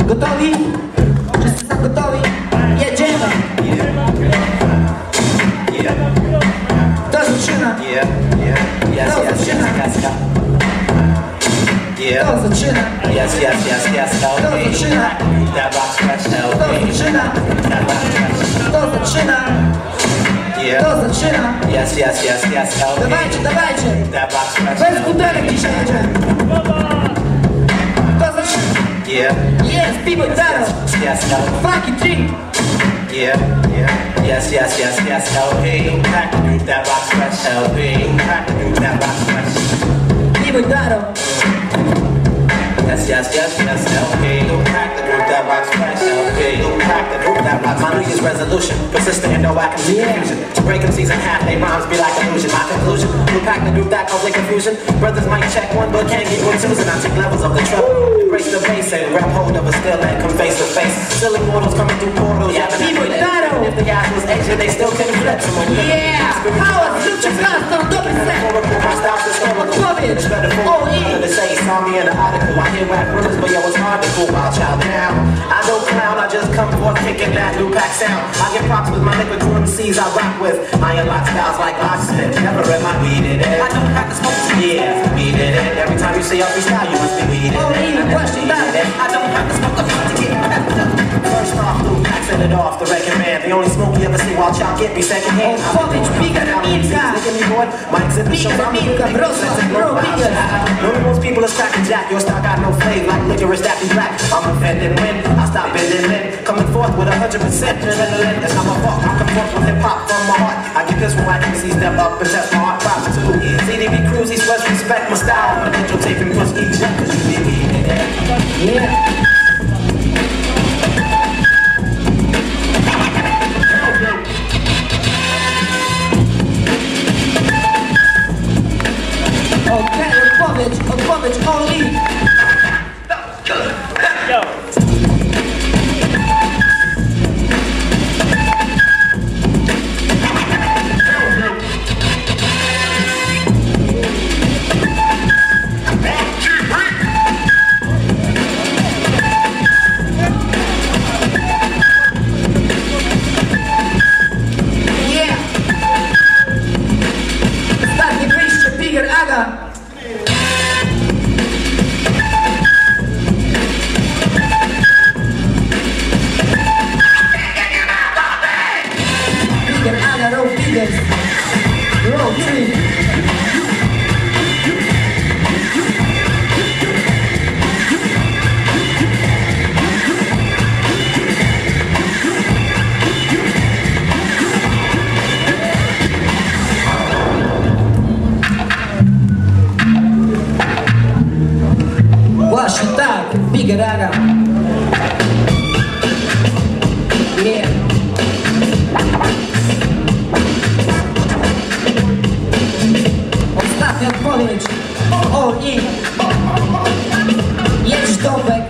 Gotowi? Wszyscy są gotowi? Jedziemy! Kto zaczyna? Kto zaczyna? Kto zaczyna? Kto zaczyna? Kto zaczyna? Kto zaczyna? Kto zaczyna? Dawajcie, dawajcie! Bez butelek dzisiaj jedziemy! Kto zaczyna? Yes, people battle! Fucking drink! Yes, LP. Pack the group that rocks fresh, LP. Pack the group that rocks fresh. People battle! Yes, LP. Pack the group that rocks fresh, LP. Pack the group that rocks. My New Year's resolution, persistent and no I can see confusion. To break them season half, they rhymes be like illusion. My conclusion, we pack the group that causes confusion. Brothers might check one, but can't get one twos, and I take levels of the trouble. Embrace the base and grab hold of a still and come face to face. Silly mortals coming through portals. Yeah, people battle! If the ass was Asian, they still couldn't flip. Yeah! Hałas, ludzie wzrastą, dobry sen! Odpowiedź! All in! They say saw me in the article. I hear rap rumors, but yo, it's hard to cool wild child down. I don't clown, I just come forth kicking that new pack sound. I get props with my liquid crew MCs I rock with. I unlock styles like Locksmith. Never read my weed in it. I don't have to smoke some weed in it. Every time you say up freestyle, you must be weed in it. All in, question that! I don't have to smoke the to get first off, blue pack set it off, the wrecking man. The only smoke you ever see while y'all get me second hand. Odpowiedź, Bigger Milka! Bigger Milka, Wrocław, Bro, Bigger! Knowing most people is cracking jack. Your stock got no flavor like licorice that be black. I'm offended when I stop bending in. Coming forth with 100% adrenaline. That's how I walk. I come forth with hip hop from my heart. I get this one, I can see step up and test my heart. Props to CDB Cruise, East West, respect my style. But you'll take and push each up, cause you leave me in there. Yeah! Odpowiedź, all in! Yeah! Ostatnie wyjście, Bigger Aga! Roll 3. Właśnie tak, Bigger Aga. Yeah. Ostatnia odpowiedź. All in. Jedź Dąbek.